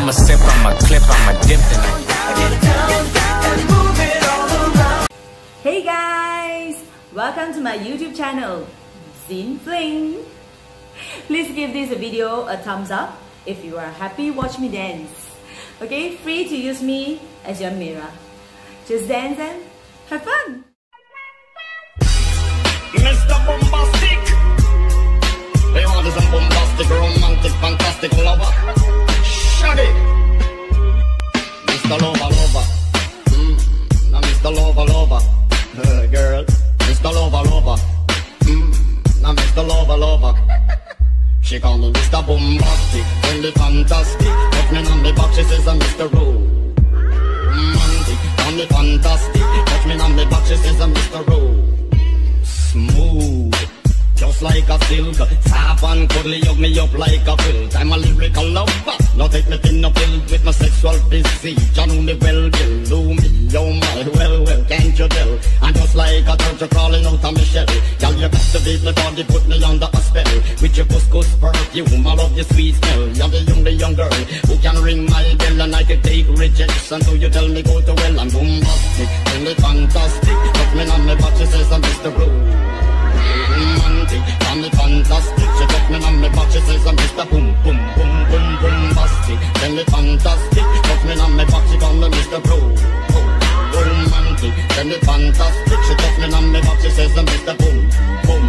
I'ma sip, I'ma clip, I'ma dip tonight. Hey guys! Welcome to my YouTube channel, Zin Fling. Please give this video a thumbs up if you are happy watch me dance. Okay, free to use me as your mirror. Just dance and have fun! Mr. Bombastic, they want some bombastic, romantic, fantastic lover. Shut it, Mr. Lover. Now Mr. Lover, girl, Mr. Lover. Now Mr. Lover. She call me Mr. Bombastic, really fantastic. Put me on the back, she says I'm Mr. Romantic. Call me fantastic, put me on the back, she says I'm Mr. Smooth, just like a silk. Soft and cuddly, hug me up like a quilt. I'm a lyrical lover, now take me thin up filled with my sexual physique. You know me well, girl, do me, oh my, well, can't you tell? I'm just like a turtle crawling out of my shell. Girl, you captivate my body, put me under a spell. With your couscous perfume, I love your sweet smell. You're the young girl who can ring my bell, and I can take rejection. So you tell me go to well, I'm bombastic, really fantastic. Put me on my back, she says I'm Mr. Romantic, call me fantastic. She took me on my back, she says I'm Mr. Bombastic. Tell me fantastic, took me on my back, she call me Mr. Romantic. Tell me fantastic, she took me on my back, she says I'm Mr. Boom.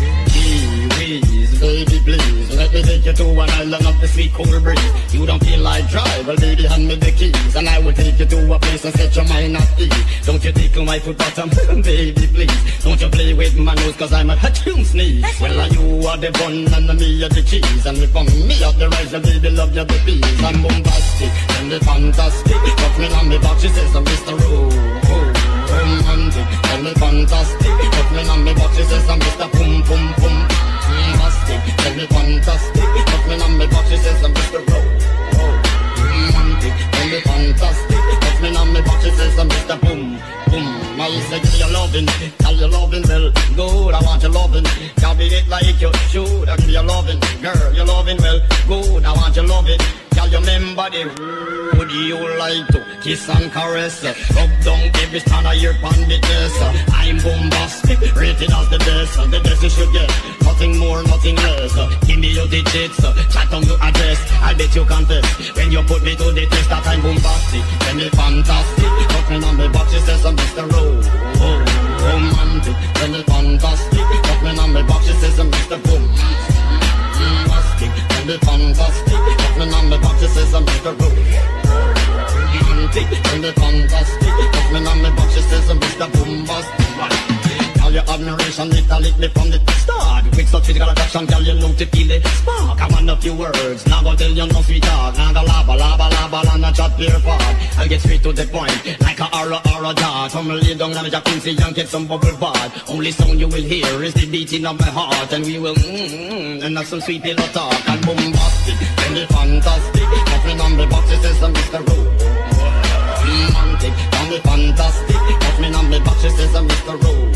Baby, please, let me take you to an island of the sweet cool breeze. You don't feel like drive, well baby, hand me the keys, and I will take you to a place and set your mind at ease. Don't you tickle my foot bottom, baby, please. Don't you play with my nose, cause I'm a hatchoon sneeze. Well, you are the bun and me are the cheese, and if I'm me are the rice, baby, love you the peas. I'm bombastic, and the fantastic. Put me on me back, she says I'm Mr. Romantic, and the fantastic. Put me on me back, she says I'm Mr. Boom. Tell me fantastic, put me on me back, she says I'm Mr. Romantic. Tell me fantastic, put me on me back, she says I'm Mr. Boom. I say give you loving, tell you loving well, good, I want you loving. Can't be it like you should, I give you loving, girl, you loving well, good, I want you loving. Girl, you remember the would you like to kiss and caress? Rub down every stand of your bandits. I'm bombastic, rated as the best you should get. Nothing more, nothing less. Give me your digits, chat on your address. I bet you confess when you put me to the test that I'm bombastic. Tell me fantastic, put me on the box, she says I'm Mr. Romantic. Tell me fantastic, put me on the box, she says I'm Mr. Bombastic. Tell me fantastic, put me on the box, she says I'm Mr. Romantic. Tell me fantastic, put me on the box, she says I'm Mr. Bombastic. Your admiration, it lick me from the start. Quick such physical attraction, girl, you know to feel it spark. I want a few words, now go tell you no sweet talk. Now go lava, and a chat beer part. I'll get straight to the point, like a aura dart. Come lay down on the jacuzzi and get some bubble bath. Only sound you will hear is the beating of my heart. And we will and have some sweet pillow talk. And bombastic, and the fantastic. Nothing on the box, it says I'm Mr. Romantic. Call me fantastic, put me on the box, it says I'm Mr.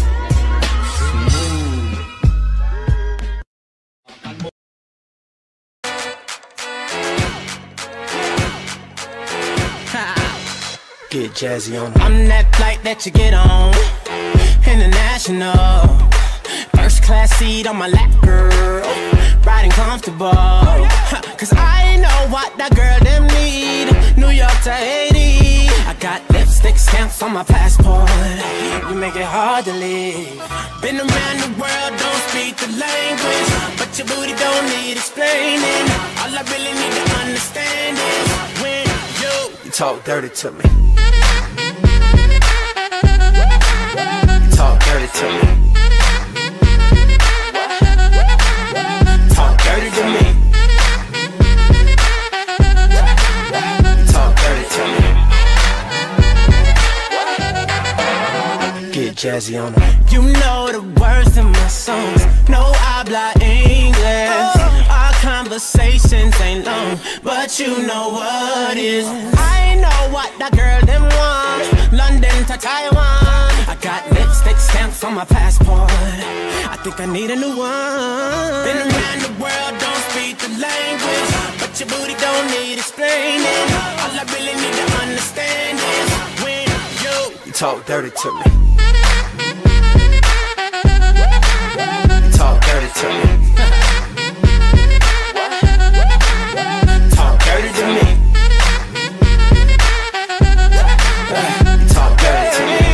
Get jazzy on. I'm that flight that you get on, international. First class seat on my lap, girl. Riding comfortable. Cause I know what that girl them need. New York to Haiti. I got lipstick stamps on my passport. You make it hard to leave. Been around the world, don't speak the language, but your booty don't need explaining. All I really need to understand is when you talk dirty to me. Talk dirty to me. Talk dirty to me. Talk dirty to me. Get jazzy on them. You know the words in my songs. No habla English. Our conversations ain't long, but you know what is. I know what that girl them want. London to Taiwan. I got lipstick stamps on my passport. I think I need a new one. Been around the world, don't speak the language, but but your booty don't need explaining. All I really need to understand is when you talk dirty to me. You talk dirty to me. Talk dirty to me. You talk dirty to me.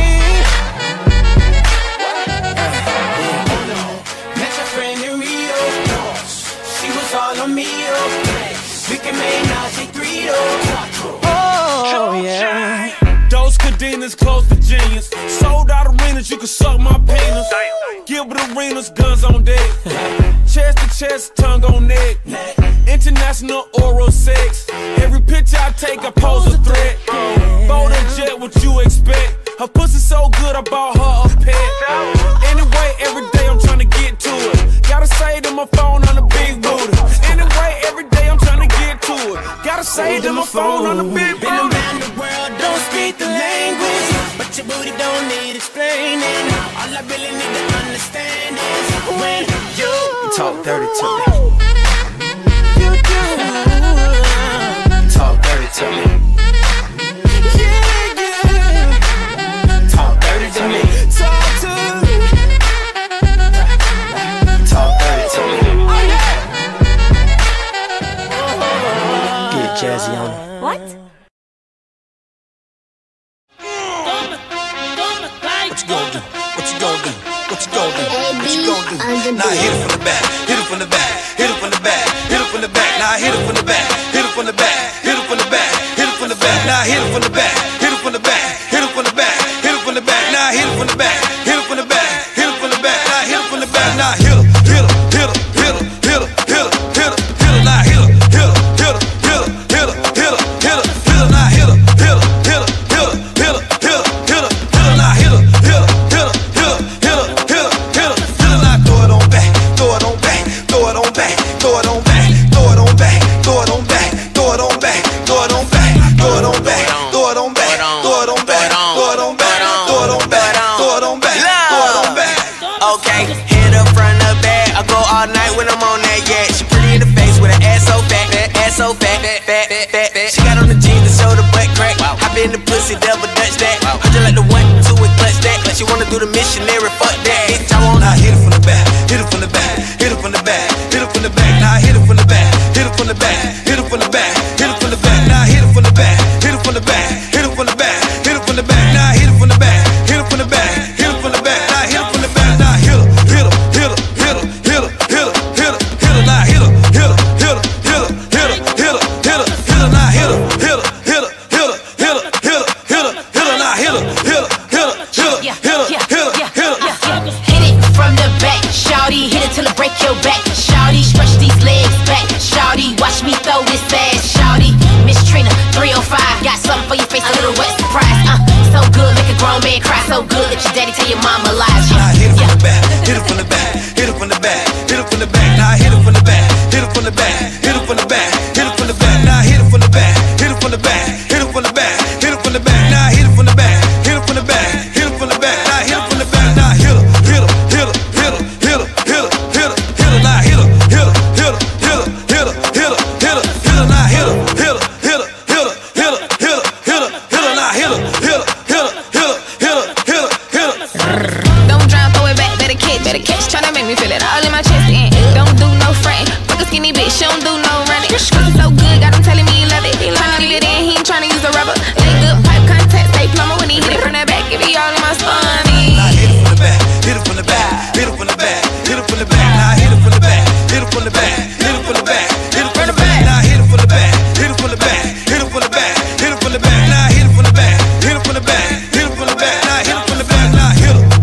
Met your friend in Rio. She was all on me. We can make Nazi 3 Oh yeah. Those cadenas close to genius. Sold out arenas, you can suck my penis. Gilbert Arenas, guns on deck. Chest to chest, tongue on neck. International oral sex. Every picture I take, I pose a threat. Bold and jet, what you expect? Her pussy so good, I bought her a pet. Anyway, every day I'm trying to get to it. Gotta say to my phone on the big booty. Anyway, every day I'm trying to get to it. Gotta say to my phone on the big booty. Been around the world, don't speak the language, but your booty don't need explaining. All I really need to understand is when you talk dirty to me. You do. Talk dirty to me. Yeah, yeah. Talk dirty to me. Talk to me. Talk dirty to me. Oh, yeah. Get jazzy on it. What? What you gonna do? What you gonna do? What you gonna do? What you gonna do? Now hit it from the back, hit it from the back, hit it from the back, hit it from the back. Now hit it from the back, hit it from the back, hit it from the back, hit it from the back. Now hit it from the back, hit it from the back, hit it from the back, hit it from the back. Now hit it from the back, hit it from the back, hit it from the back. Now hit it from the back. Now hit it, hit it, hit it, hit it, hit it, hit it, hit it, hit it. Now hit it, hit it, hit it, hit it, hit it, hit it, hit it, hit it. Now hit it, hit it, hit it, hit it, hit it, hit it, hit it. Now hit it, hit it, hit it, hit it, hit it, hit it, hit it. Now throw it on back, throw it on back, throw it on back, throw it on back, throw it on back, throw it on back, throw it on back, throw it on back, throw it on back, throw it on back, throw it on back, throw it on back, throw it on back, throw it on back, throw it on back. Okay, hit up front of back. I go all night when I'm on that yak. She pretty in the face with an ass so fat, ass so fat, fat, fat, fat. She got on the jeans to show the butt crack. Hop in the pussy, double dutch that. I just like the 1, 2 and clutch that. But she wanna do the missionary, fuck that. Bitch, I wanna hit it from the back, hit it from the back, hit it from the back, hit it from the back. Now hit it from the back, hit it from the back, hit it from the back, hit it from the back. Now hit it from the back, hit it from the back, hit it from the back, hit it from the back. Now hit it from the back, hit it from the back, hit it from the back. Now hit it from the back. Now hit it, hit it, hit it, hit it, hit it, hit it, hit it, hit it. Now hit it, hit it, hit it, hit it, hit it, hit it, hit it, hit it. Now hit it, hit it, hit it, hit it, hit it, hit it, hit it, hit it. Now hit it, hit it, hit it, hit it, hit it, hit it, hit it. Hit it from the back, shawty, hit it till it break your back. Shawty, stretch these legs back. Shawty, watch me throw this ass. Shawty, Miss Trina, 305. Got something for your face, a little wet surprise. So good, make a grown man cry. So good that your daddy tell your mama lies. Now hit it from the back, hit it from the back, hit it from the back, hit it from the back. Now hit it from the back, hit it from the back, hit it from the back, hit it from the back. Now hit it from the back, hit it from the back, hit it from the back, hit it from the back. Now hit it from the back, hit it from the back, hit it from the back. Now hit it from the back. Now hit it, hit it, hit it, hit it, hit it, hit it, hit it, hit it. Now hit it, hit it, hit it, hit it, hit it, hit it, hit it, hit it. Now hit it, hit it, hit it, hit it, hit it, hit it, hit it, hit it. Now hit it, hit it, hit it, hit it, hit it, hit it, hit it. Don't drown, throw it back, better catch. Tryna make me feel it all in my chest. And don't do no frontin'. Fuck a skinny bitch, she don't do no running. Cookie so good, got him telling me he love it. Tryna leave it in, he ain't tryna use a rubber. Lay good pipe contact, stay plumber when he hit it from the back. If he all in my stomach. Now hit it from the back, hit it from the back, hit it from the back, hit it from the back. Now hit it from the back, hit it from the back, hit it from the back, hit it from the back. Now hit it from the back, hit it from the back, hit it from the back, hit it from the back. Now hit it from the back, hit it from the back, hit it from the back. Now hit it from the back. Now hit it.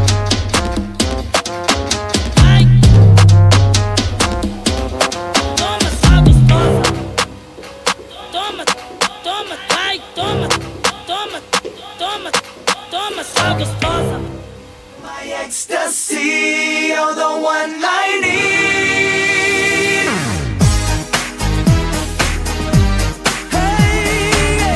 my ecstasy, you're the one I need. Hey,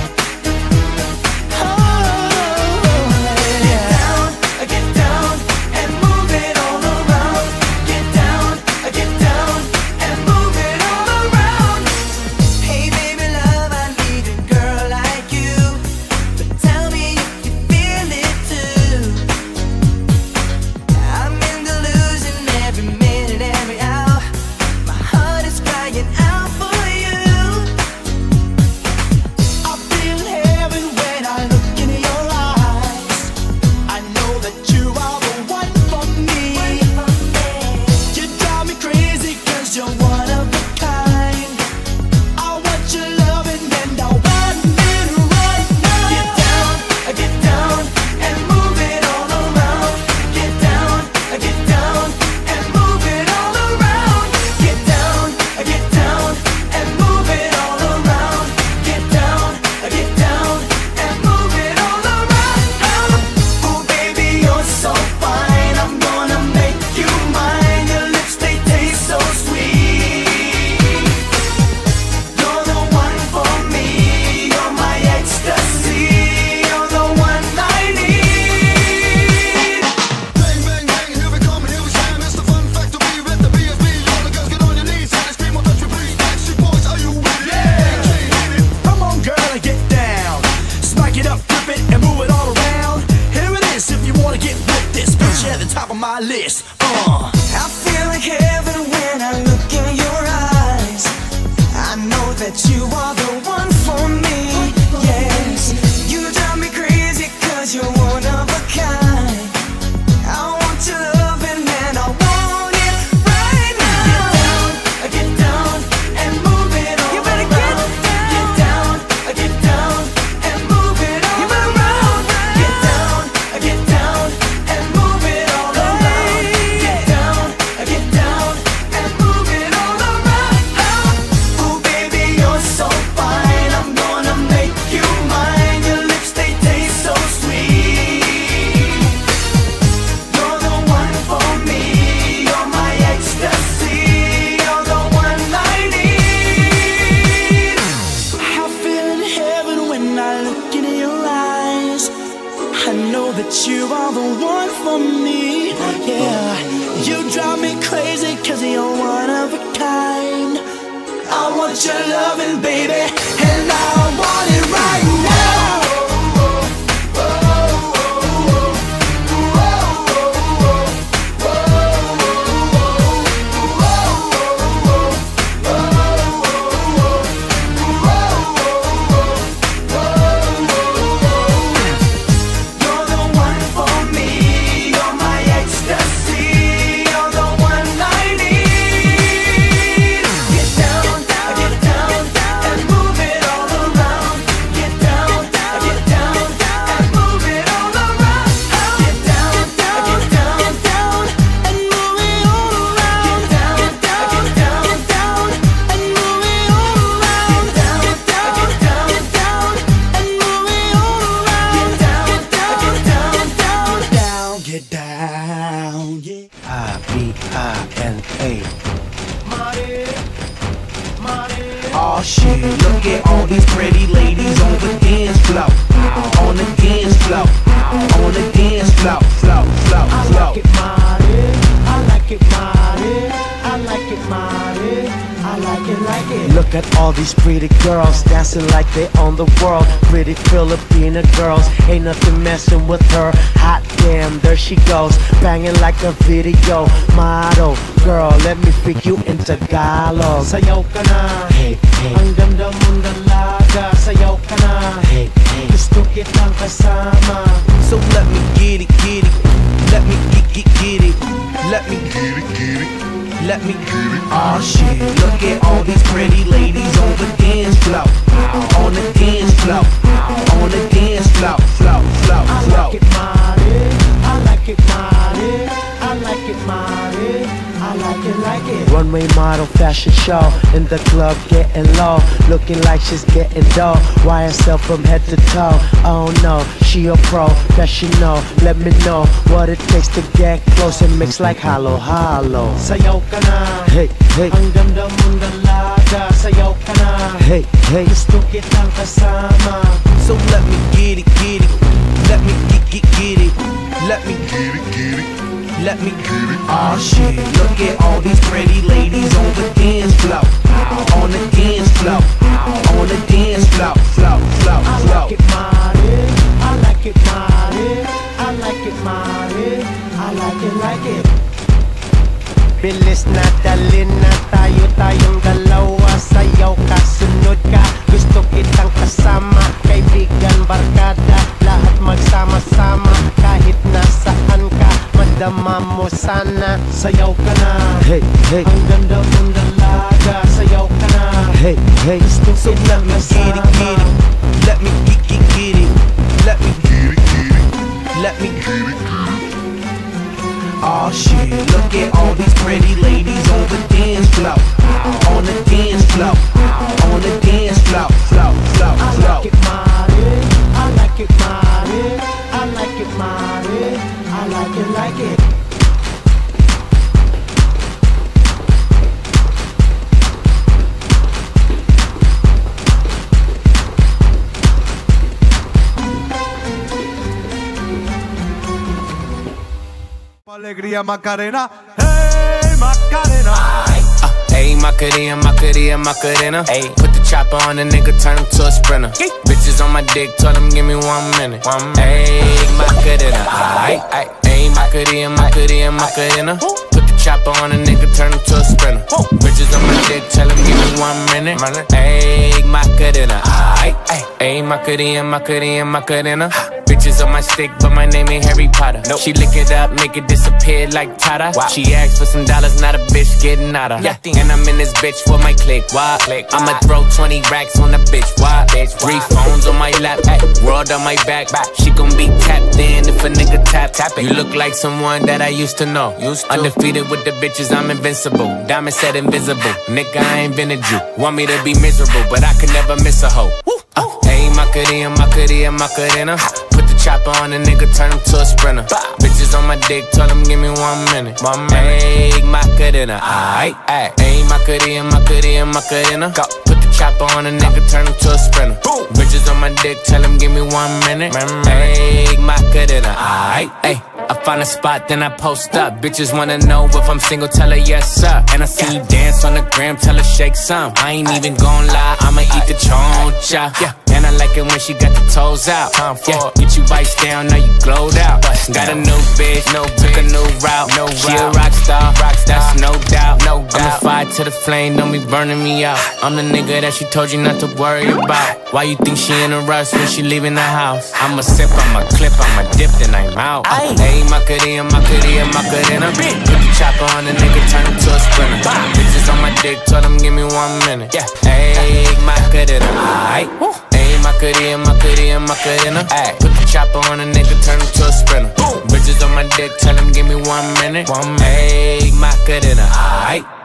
get down and move it all around. Get down and move it all around. that you are the one for me. Yes, you drive me crazy 'cause you're one of a kind. I want your loving and I want it right now. Get down and move it all. You better get down and move it all. You better around. Get down and move it all around. Get down and move it all around. Oh baby, you're so fine. I'm gonna make you mine. Your lips, they taste so sweet. You're the one for me. You're my ecstasy. You're the one I need. I feel in heaven when I look in your eyes. I know that you are the one for me. Yeah, you drive me crazy 'cause you're one of a kind. I want your loving, baby, and I want it right now. You're the one for me. You're my ecstasy. You're the one I need. Get down and move it all around. Get down and move it all around. Get down and move it all around. Get down and move it all around. Get down and move it all around. Get down, yeah. I-B-I-N-A. Oh shit, look at all these pretty ladies on the dance floor. On the dance floor. On the dance floor. Flow. I like it, Marty. I like it, Marty. I like it, Marty. I like it. Look at all these pretty girls dancing like they own the world. Pretty Filipina girls, ain't nothing messing with her. Hot damn, there she goes, banging like a video model. Girl, let me freak you in Tagalog. Sayaw ka na, hey, hey. Ang ganda mong dalaga. Sayaw ka na, hey, hey. Gusto kitang kasama. So let me get it. Let me get it. Let me get it. Let me get it. Oh shit, look at all these pretty ladies on the dance floor. On the dance floor. On the dance floor. Flow. I like it, Marty. I like it, Marty. I like it, Marty. I like it. Runway model fashion show. In the club getting low. Looking like she's getting dough. YSL from head to toe. Oh no, she a professional. Let me know what it takes to get close and mix like hollow. Sayaw ka na, Hey, hey. ang ganda mong dalaga. Sayaw ka na, Hey, hey. gusto kitang kasama. So let me get it. Let me get it. Let me get it. Let me get it. Oh shit, look at all these pretty ladies on the dance floor. On the dance floor. On the dance floor. Flow. I like it, Marty. I like it, Marty. I like it, Marty. I like it. Bilis na dali na tayong dalawa. Sayaw ka, sunod ka. Gusto kitang kasama. Kaibigan, barkada, lahat magsama-sama. Kahit nasaan ka, madama mo sana. Sayaw ka na, Hey, hey. ang ganda mong dalaga. Sayaw ka na, Hey, hey. gusto So let kitang me kasama. get it. Let me get it. Let me get it. Let me get it. Oh shit, look at all these pretty ladies on the dance floor. On the dance floor. On the dance floor. Flow. I like it, Marty. I like it, Marty. I like it, Marty. I like it. Alegría Macarena, hey Macarena. Hey, Macarena. Hey, put the chopper on the nigga, turn him to a sprinter. Bitches on my dick, told him give me 1 minute. Hey, Macarena. Hey, Macarena. Put the chopper on a nigga, turn him to a sprinter. Bitches on my dick, tell him give me 1 minute. Ayy, Macarena. Ayy, Macarena. Bitches on my stick, but my name ain't Harry Potter. She lick it up, make it disappear like Tata. She asked for some dollars, not a bitch getting out of. And I'm in this bitch for my click. Why? I'ma throw 20 racks on the bitch. Why? 3 phones on my lap, world on my back. She gon' be tapped in if a nigga tap it. You look like someone that I used to know. Undefeated with the bitches, I'm invincible. Diamond said invisible. Nigga, I ain't been a Jew. Want me to be miserable, but I can never miss a hoe. Ayy, Macarena. Put the chopper on a nigga, turn him to a sprinter. Bitches on my dick, tell him give me 1 minute. Ayy, Macarena. Ayy, Macarena. Put the chopper on a nigga, turn him to a sprinter. Bitches on my dick, tell him give me 1 minute. Ayy, Macarena. Ayy. I find a spot, then I post up. Bitches wanna know if I'm single, tell her yes, sir. And I see you dance on the gram, tell her shake some. I ain't even gon' lie, I'ma eat the choncha. And I like it when she got the toes out. Get you bites down, now you glowed out. Got a new bitch, took a new route. She a rock star, that's no doubt. I'm a fire to the flame, don't be burning me out. I'm the nigga that she told you not to worry about. Why you think she in a rush when she leaving the house? I'ma sip, I'ma clip, I'ma dip, then I'm out. Ayy, Macarena. Put the chopper on the nigga, turn him to a sprinter. Bitches on my dick, told him give me 1 minute. Ayy, Macarena. Ayy, Macarena. Put the chopper on a nigga, turn him to a sprinter. Bitches on my dick, tell him give me 1 minute. Ayy, Macarena.